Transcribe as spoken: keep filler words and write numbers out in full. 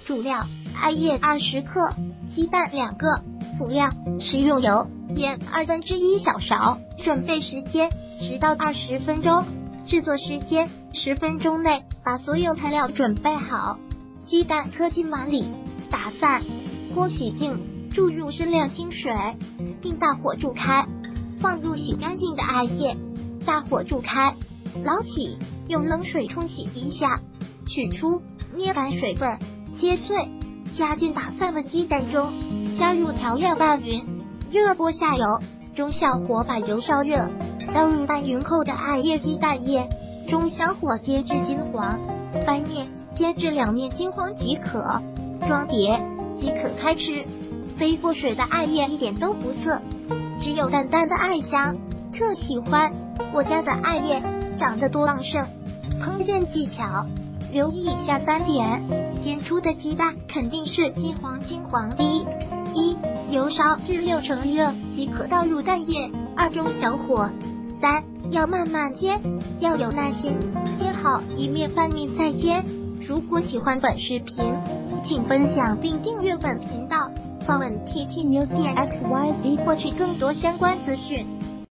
主料：艾叶二十克，鸡蛋两个，辅料：食用油、盐二分之一小勺。准备时间十到二十分钟，制作时间十分钟内把所有材料准备好。鸡蛋磕进碗里，打散，锅洗净，注入适量清水，并大火煮开。放入洗干净的艾叶，大火煮开，捞起，用冷水冲洗一下，取出，捏干水分，切碎，加进打散的鸡蛋中，加入调料拌匀。热锅下油，中小火把油烧热，倒入拌匀后的艾叶鸡蛋液，中小火煎至金黄，翻面，煎至两面金黄即可。装碟即可开吃。飞过水的艾叶一点都不涩，只有淡淡的艾香，特喜欢。我家的艾叶长得多旺盛。烹饪技巧：留意以下三点：煎出的鸡蛋肯定是金黄金黄的。一、油烧至六成热即可倒入蛋液。二、中小火。三、要慢慢煎，要有耐心，煎好一面翻面再煎。如果喜欢本视频，请分享并订阅本频道，访问 T T News 点 X Y Z 获取更多相关资讯。